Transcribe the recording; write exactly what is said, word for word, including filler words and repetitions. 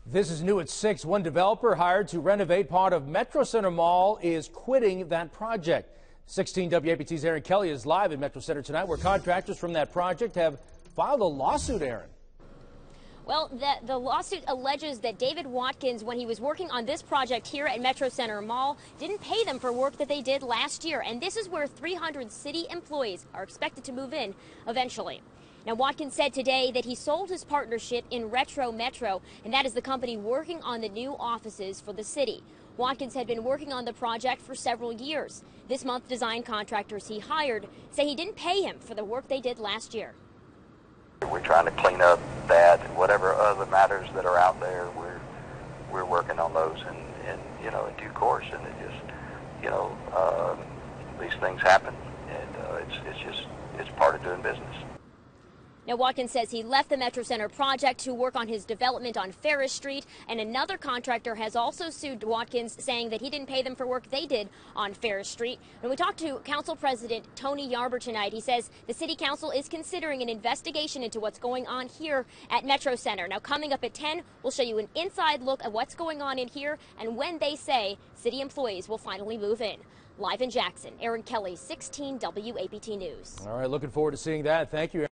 This is new at six. One developer hired to renovate part of Metrocenter Mall is quitting that project. sixteen W A P T's Aaron Kelly is live in Metrocenter tonight, where contractors from that project have filed a lawsuit, Aaron. Well, the, the lawsuit alleges that David Watkins, when he was working on this project here at Metrocenter Mall, didn't pay them for work that they did last year. And this is where three hundred city employees are expected to move in eventually. Now, Watkins said today that he sold his partnership in Retro Metro, and that is the company working on the new offices for the city. Watkins had been working on the project for several years. This month, design contractors he hired say he didn't pay him for the work they did last year. We're trying to clean up that and whatever other matters that are out there. We're we're working on those in, in you know in due course, and it just you know uh, these things happen, and uh, it's it's just it's part of doing business. Now, Watkins says he left the Metrocenter project to work on his development on Ferris Street, and another contractor has also sued Watkins, saying that he didn't pay them for work they did on Ferris Street. When we talked to Council President Tony Yarber tonight, he says the City Council is considering an investigation into what's going on here at Metrocenter. Now, coming up at ten, we'll show you an inside look at what's going on in here and when they say city employees will finally move in. Live in Jackson, Aaron Kelly, sixteen W A P T News. All right, looking forward to seeing that. Thank you, Aaron.